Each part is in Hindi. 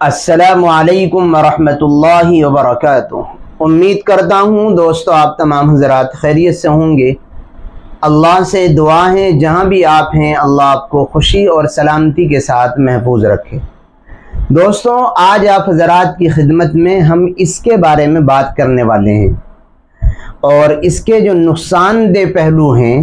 अस्सलामु अलैकुम वरहमतुल्लाहि वबरकातुहू। उम्मीद करता हूँ दोस्तों आप तमाम हज़रात खैरियत से होंगे। अल्लाह से दुआ है जहाँ भी आप हैं अल्लाह आपको खुशी और सलामती के साथ महफूज रखे। दोस्तों आज आप हज़रात की खिदमत में हम इसके बारे में बात करने वाले हैं और इसके जो नुकसानदेह पहलू हैं,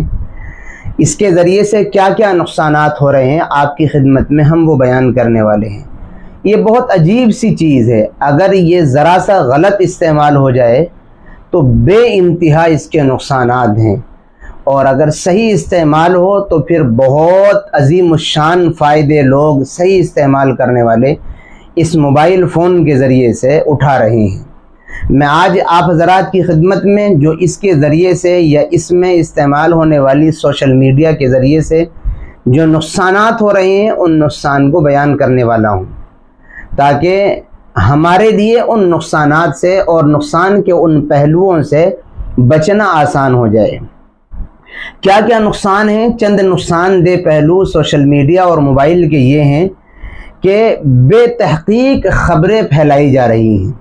इसके ज़रिए से क्या क्या नुकसानात हो रहे हैं आपकी खिदमत में हम वो बयान करने वाले हैं। ये बहुत अजीब सी चीज़ है, अगर ये ज़रा सा गलत इस्तेमाल हो जाए तो बेइंतहा इसके नुकसानात हैं, और अगर सही इस्तेमाल हो तो फिर बहुत अजीमुश्शान फ़ायदे लोग सही इस्तेमाल करने वाले इस मोबाइल फ़ोन के ज़रिए से उठा रहे हैं। मैं आज आप हज़रात की खिदमत में जो इसके ज़रिए से या इसमें इस्तेमाल होने वाली सोशल मीडिया के ज़रिए से जो नुकसानात हो रहे हैं उन नुकसान को बयान करने वाला हूँ, ताकि हमारे लिए उन नुकसानात से और नुकसान के उन पहलुओं से बचना आसान हो जाए। क्या क्या नुकसान हैं? चंद नुकसानदेह पहलू सोशल मीडिया और मोबाइल के ये हैं कि बेतहकीक खबरें फैलाई जा रही हैं।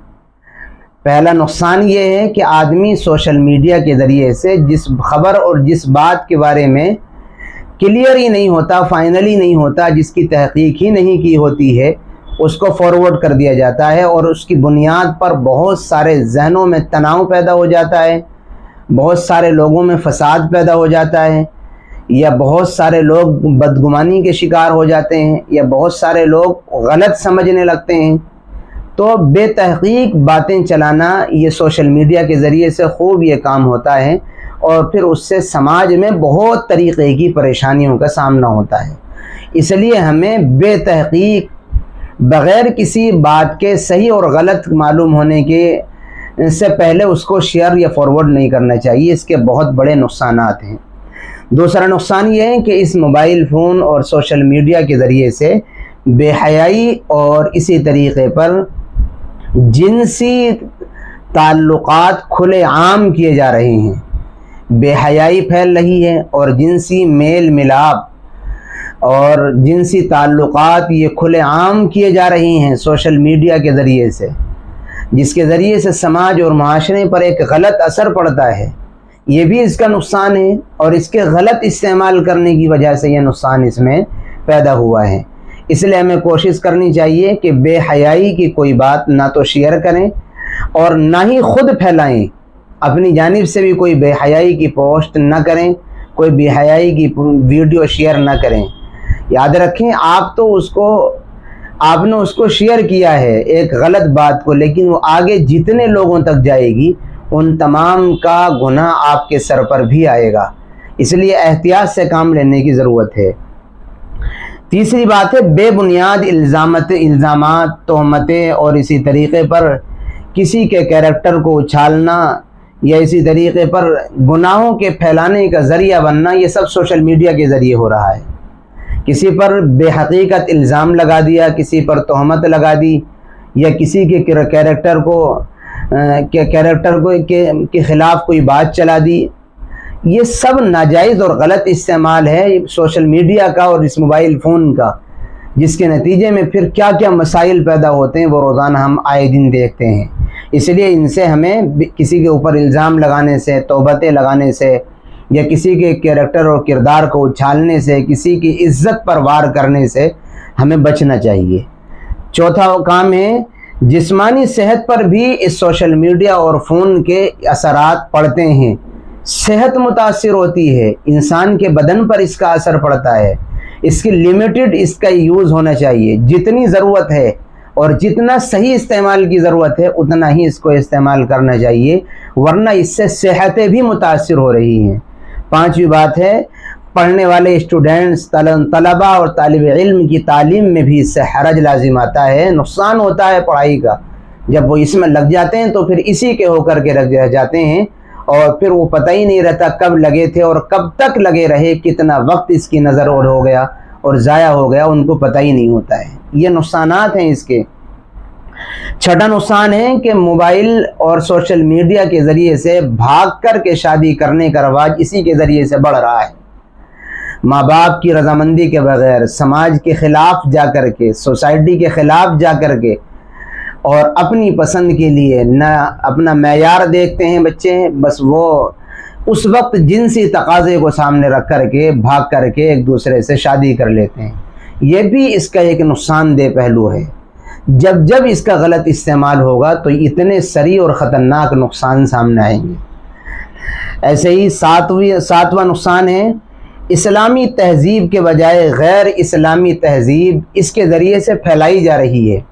पहला नुकसान ये है कि आदमी सोशल मीडिया के ज़रिए से जिस खबर और जिस बात के बारे में क्लियर ही नहीं होता, फाइनली नहीं होता, जिसकी तहकीक ही नहीं की होती है, उसको फॉरवर्ड कर दिया जाता है और उसकी बुनियाद पर बहुत सारे जहनों में तनाव पैदा हो जाता है, बहुत सारे लोगों में फसाद पैदा हो जाता है, या बहुत सारे लोग बदगुमानी के शिकार हो जाते हैं, या बहुत सारे लोग गलत समझने लगते हैं। तो बेतहकीक बातें चलाना ये सोशल मीडिया के ज़रिए से खूब ये काम होता है, और फिर उससे समाज में बहुत तरीक़े की परेशानियों का सामना होता है। इसलिए हमें बेतहकीक बग़ैर किसी बात के सही और गलत मालूम होने के से पहले उसको शेयर या फॉरवर्ड नहीं करना चाहिए। इसके बहुत बड़े नुकसानात हैं। दूसरा नुकसान ये है कि इस मोबाइल फ़ोन और सोशल मीडिया के ज़रिए से बेहयाई और इसी तरीक़े पर जिनसी ताल्लुक़ात खुले आम किए जा रहे हैं। बेहयाई फैल रही है और जिनसी मेल मिलाप और जिनसी ताल्लुक़ात ये खुले आम किए जा रही हैं सोशल मीडिया के ज़रिए से, जिसके ज़रिए से समाज और माशरे पर एक गलत असर पड़ता है। ये भी इसका नुकसान है, और इसके गलत इस्तेमाल करने की वजह से ये नुकसान इसमें पैदा हुआ है। इसलिए हमें कोशिश करनी चाहिए कि बेहयाई की कोई बात ना तो शेयर करें और ना ही ख़ुद फैलाएं। अपनी जानिब से भी कोई बेहयाई की पोस्ट ना करें, कोई बेहयाई की वीडियो शेयर ना करें। याद रखें, आपने उसको शेयर किया है एक गलत बात को, लेकिन वो आगे जितने लोगों तक जाएगी उन तमाम का गुनाह आपके सर पर भी आएगा। इसलिए एहतियात से काम लेने की ज़रूरत है। तीसरी बात है बेबुनियाद इल्ज़ामात, तोहमतें और इसी तरीक़े पर किसी के कैरेक्टर को उछालना या इसी तरीक़े पर गुनाहों के फैलाने का ज़रिया बनना, ये सब सोशल मीडिया के ज़रिए हो रहा है। किसी पर बेहकीकत इल्ज़ाम लगा दिया, किसी पर तोहमत लगा दी, या किसी के कैरेक्टर के ख़िलाफ़ कोई बात चला दी। ये सब नाजायज़ और गलत इस्तेमाल है सोशल मीडिया का और इस मोबाइल फ़ोन का, जिसके नतीजे में फिर क्या क्या मसाइल पैदा होते हैं वो रोज़ाना हम आए दिन देखते हैं। इसलिए इनसे हमें किसी के ऊपर इल्ज़ाम लगाने से, तौबतें लगाने से, या किसी के कैरेक्टर और किरदार को उछालने से, किसी की इज़्ज़त पर वार करने से हमें बचना चाहिए। चौथा काम है जिस्मानी सेहत पर भी इस सोशल मीडिया और फ़ोन के असरात पड़ते हैं। सेहत मुतासिर होती है, इंसान के बदन पर इसका असर पड़ता है। इसकी लिमिटेड इसका यूज़ होना चाहिए, जितनी ज़रूरत है और जितना सही इस्तेमाल की ज़रूरत है उतना ही इसको इस्तेमाल करना चाहिए, वरना इससे सेहतें भी मुतासिर हो रही हैं। पांचवी बात है पढ़ने वाले स्टूडेंट्स, तलबा और तालिब इल्म की तालीम में भी इससे हरज लाजिम आता है, नुकसान होता है पढ़ाई का। जब वो इसमें लग जाते हैं तो फिर इसी के होकर के रह जाते हैं, और फिर वो पता ही नहीं रहता कब लगे थे और कब तक लगे रहे, कितना वक्त इसकी नज़र ओढ़ हो गया और ज़ाया हो गया, उनको पता ही नहीं होता है। ये नुकसानात हैं इसके। छठा नुकसान है कि मोबाइल और सोशल मीडिया के ज़रिए से भाग कर के शादी करने का रवाज इसी के ज़रिए से बढ़ रहा है। माँ बाप की रजामंदी के बगैर समाज के ख़िलाफ़ जा कर के, सोसाइटी के ख़िलाफ़ जा कर के और अपनी पसंद के लिए न अपना मेयार देखते हैं बच्चे, बस वो उस वक्त जिनसी तकाज़े को सामने रख करके भाग करके एक दूसरे से शादी कर लेते हैं। ये भी इसका एक नुकसानदेह पहलू है। जब जब इसका गलत इस्तेमाल होगा तो इतने सरी और ख़तरनाक नुकसान सामने आएंगे। ऐसे ही सातवां नुकसान है, इस्लामी तहज़ीब के बजाय गैर इस्लामी तहज़ीब इसके ज़रिए से फैलाई जा रही है।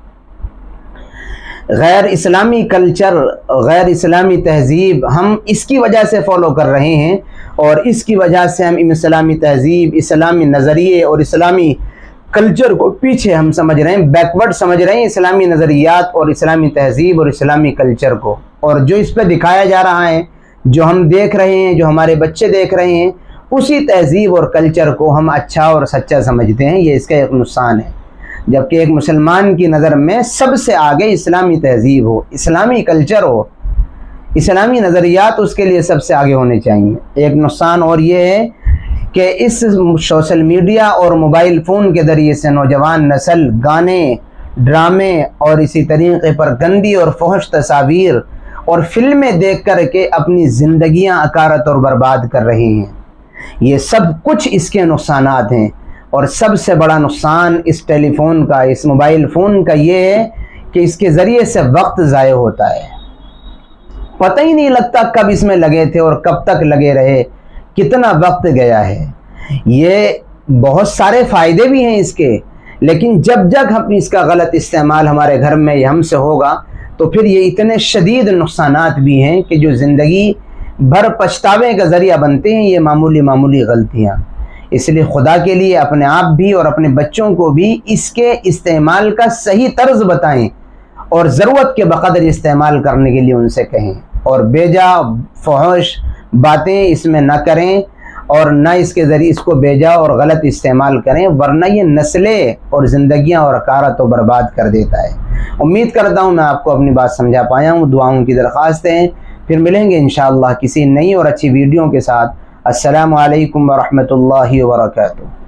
गैर इस्लामी कल्चर, गैर इस्लामी तहज़ीब हम इसकी वजह से फ़ॉलो कर रहे हैं और इसकी वजह से हम इस्लामी तहज़ीब, इस्लामी नज़रिए और इस्लामी कल्चर को पीछे हम समझ रहे हैं, बैकवर्ड समझ रहे हैं इस्लामी नज़रियात और इस्लामी तहज़ीब और इस्लामी कल्चर को। और जो इस पर दिखाया जा रहा है, जो हम देख रहे हैं, जो हमारे बच्चे देख रहे हैं, उसी तहज़ीब और कल्चर को हम अच्छा और सच्चा समझते हैं। ये इसका एक नुकसान है। जबकि एक मुसलमान की नज़र में सबसे आगे इस्लामी तहज़ीब हो, इस्लामी कल्चर हो, इस्लामी नज़रियात उसके लिए सबसे आगे होने चाहिए। एक नुकसान और ये है कि इस सोशल मीडिया और मोबाइल फ़ोन के ज़रिए से नौजवान नस्ल गाने, ड्रामे और इसी तरीक़े पर गंदी और फहश तस्वीर और फिल्में देख कर के अपनी ज़िंदगियाँ अकारत और बर्बाद कर रहे हैं। ये सब कुछ इसके नुकसानात हैं। और सबसे बड़ा नुकसान इस टेलीफोन का, इस मोबाइल फ़ोन का ये है कि इसके ज़रिए से वक्त ज़ाय होता है। पता ही नहीं लगता कब इसमें लगे थे और कब तक लगे रहे, कितना वक्त गया है। ये बहुत सारे फ़ायदे भी हैं इसके, लेकिन जब जब हम इसका गलत इस्तेमाल हमारे घर में हमसे होगा तो फिर ये इतने शदीद नुकसानात भी हैं कि जो ज़िंदगी भर पछतावे का ज़रिया बनते हैं ये मामूली मामूली गलतियाँ। इसलिए खुदा के लिए अपने आप भी और अपने बच्चों को भी इसके इस्तेमाल का सही तर्ज बताएं और ज़रूरत के बक़दर इस्तेमाल करने के लिए उनसे कहें और बेजा फहश बातें इसमें न करें और न इसके ज़रिए इसको बेजा और गलत इस्तेमाल करें, वरना ये नस्लें और ज़िंदगियाँ और अकारत तो बर्बाद कर देता है। उम्मीद करता हूँ मैं आपको अपनी बात समझा पाया हूँ। दुआओं की दरख्वास्त है। फिर मिलेंगे इंशाअल्लाह किसी नई और अच्छी वीडियो के साथ। अस्सलामु अलैकुम व रहमतुल्लाहि व बरकातुहू।